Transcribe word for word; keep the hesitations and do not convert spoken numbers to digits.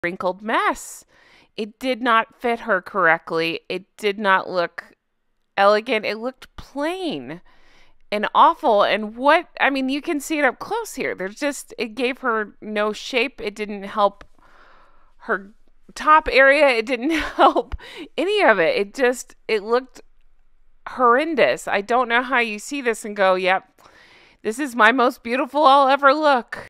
wrinkled mess. It did not fit her correctly. It did not look elegant. It looked plain and awful. And what, I mean, you can see it up close here. There's just, it gave her no shape. It didn't help her top area. It didn't help any of it. It just, it looked horrendous. I don't know how you see this and go, yep, this is my most beautiful I'll ever look.